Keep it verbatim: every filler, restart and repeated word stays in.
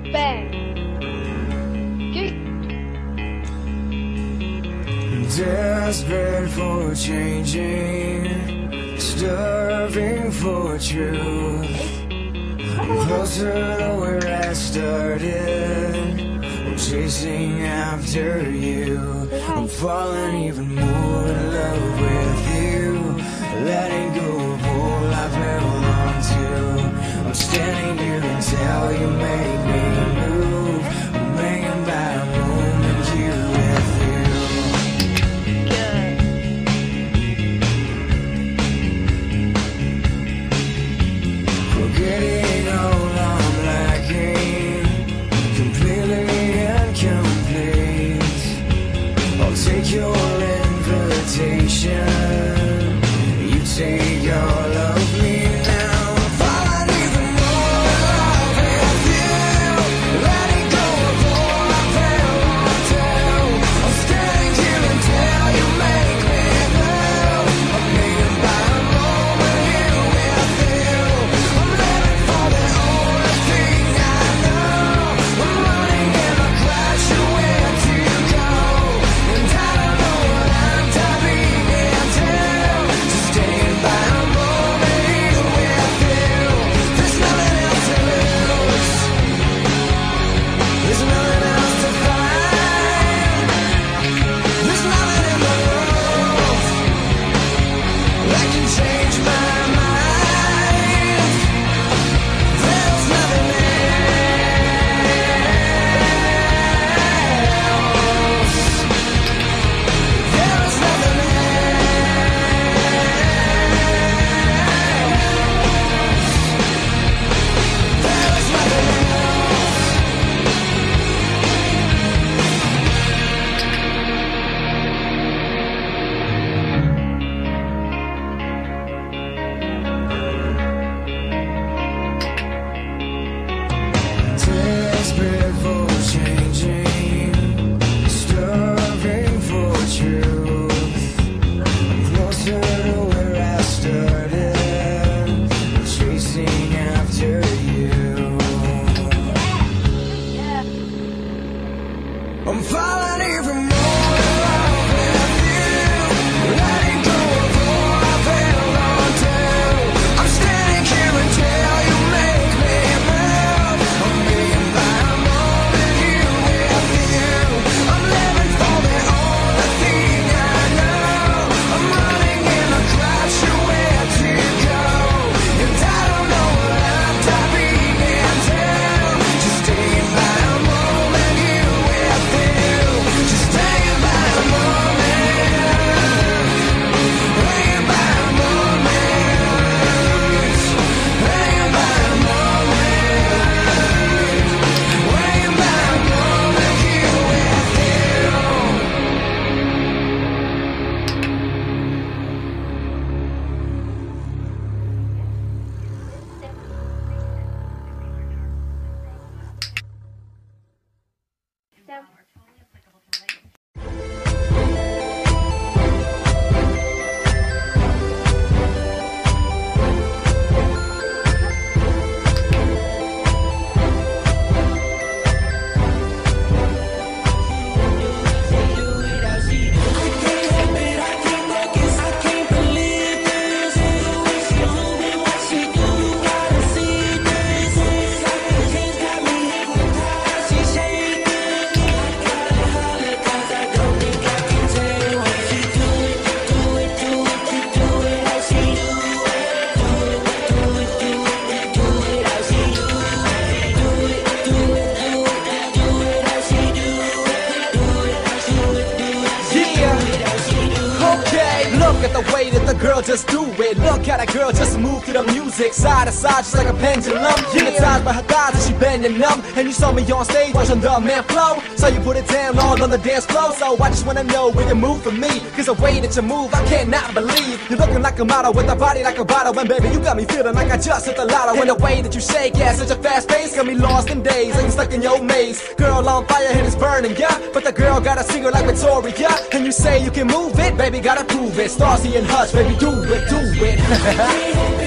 Bang. Desperate for changing, starving for truth. I'm closer to where I started. I'm chasing after you. I'm falling even more in love with you. Letting go of all I've held on to. I'm standing here until you make me move. I'm hanging by a moment here with you. Forgetting all I'm lacking, completely incomplete. I'll take your invitation. You take all of me now. I'm falling even more in love with you. Letting go of all I've held on to. I'm standing here until you make me move. I'm hanging by a moment here with you. I'm living for the only thing I know. I'm running in a crash, where to go? And I don't know what I'm tapping into. Just staying by a moment here with you. There's nothing else to lose. There's nothing else to find. There's nothing in the world that can change my mind. There's nothing else. There is nothing else. There is nothing else. Desperate for changing, starving for truth. I'm closer to where I started, chasing after you. I'm falling even more in love with you. Letting go of all I've held on to. I'm standing here until you make me move. I'm being by a moment here with you. I'm living for the only thing I know. I'm running in a crash, where to go? And I don't know what I'm tapping into. Just staying by a moment here with you. Just staying by a moment. Hanging by a moment. Hanging by a moment. Hanging by a moment here with you. Look at the way that the girl just do it. Look at that girl just move to the music, side to side just like a pendulum. Hypnotized by her thighs as she bending numb. And you saw me on stage watching the man flow, so you put it down all on the dance floor. So I just wanna know where you move for me, cause the way that you move I cannot believe. You're looking like a model with a body like a bottle. And baby you got me feeling like I just hit the lotto. And the way that you shake, yeah, such a fast pace, got me lost in days, like you stuck in your maze. Girl on fire and it's burning, yeah, but the girl got a singer like Victoria. And you say you can move it, baby gotta prove it. Starsy and Hush, baby do it, do it.